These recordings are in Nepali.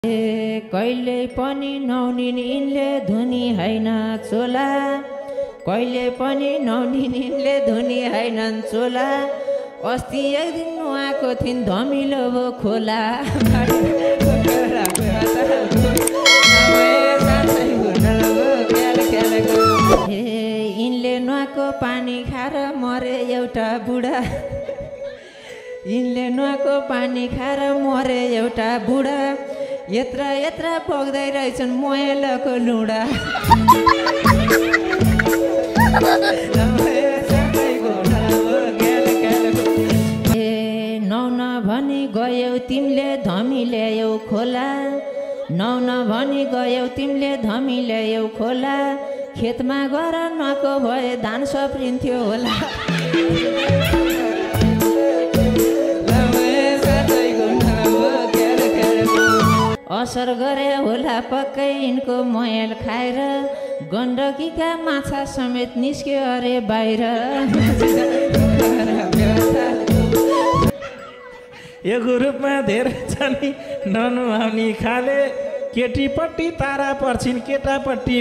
कहिले पनि नौनिन यिनले धुनी हैन चोला, कहिले पनि नौनिन यिनले धुनी हैनन् चोला। अस्ति एक दिन नुहाएको थिइन् धमिलो भो खोला। यिनले नुहाएको पानी खाएर मरे एउटा बुढा, यिनले नुहाएको पानी खाएर मरे एउटा बुढा। यत्र यत्र बग्दै रहेछन् मोयलको लुडा। नौन भनी गयौ तिमीले धमी ल्यायौ खोला, नौन भनी गयौ तिमीले धमी ल्यायौ खोला। खेतमा गएर नुहाएको भए धान सप्रिन्थ्यो होला। असर गरे होला पक्कै यिनको मैल खाएर, गण्डकीका माछा समेत निस्क्यो अरे बाहिर। यो ग्रुपमा धेरै छन् ननुहाउने खाले, केटीपट्टि तारा पर्छिन् केटापट्टि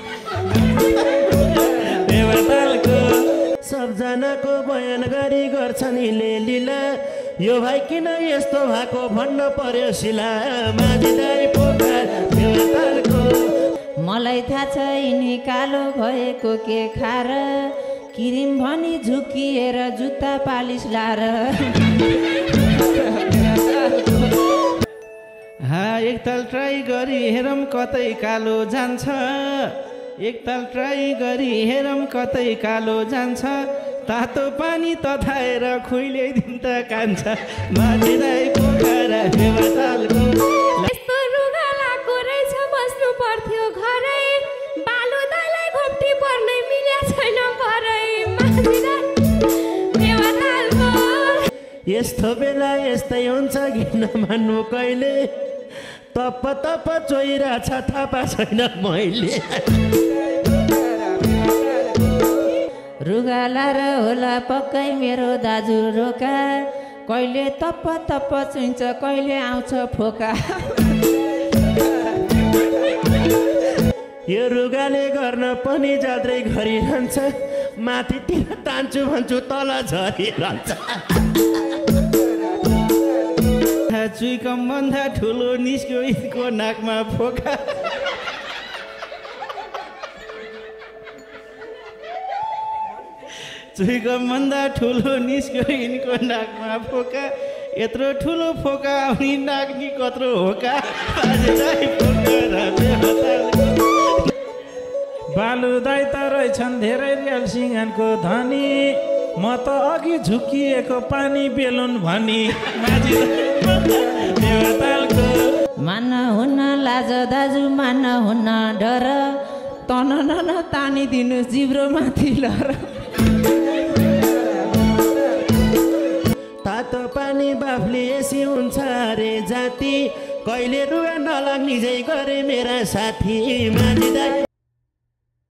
सबजनाको बयान गरी गर्छन् हिले लीला। यो भाइ किन यस्तो भएको भन्न पर्यो शिला। मलाई थाहा छ यिनी कालो भएको के खार, क्रिम भनी झुकिएर जुत्ता पालिस लाएर। एकताल ट्राई गरी हेरौँ कतै कालो जान्छ, एकताल ट्राई गरी हेरौँ कतै कालो जान्छ। तातो पानी तताएर खुइल्याइदिन त कान्छ। यस्तो रुगा लाको रहेछ बस्नु पर्थ्यो घरै, बालु दाइलाई घोप्टी पर्ने मिल्या छैन परै। यस्तो बेला यस्तै हुन्छ किन मान्नु कहिले, तप तप चोइरा छ थाहा छैन मैले। रुगा लाएर होला पक्कै मेरो दाजु रोका, कहिले तप तप चुइन्छ कहिले आउँछ फोका। यो रुगाले गर्न पनि जात्रै गरिरहन्छ, माथितिर तान्छु भन्छु तल झरिरहन्छ। चुइकम भन्दा ठुलो निस्क्यो यिनको नाकमा फोका। चुइकम भन्दा ठुलो निस्क्यो यिनको नाकमा फोका। यत्रो ठुलो फोका आउने नाक नि कत्रो होका। बालु दाइ त रहेछन् धेरै रियल सिंहनको धनी, म त अघि झुकिएको पानी बेलुन भनी। मान्न हुन्न लाज दाजु मान्न हुन्न डर, तन नन तानिदिनु जिब्रो माथि लर। तातो पानी बाफले एसी हुन्छ अरे जाति, कहिले रुगा नलाग्ने झै गरे मेरा साथी।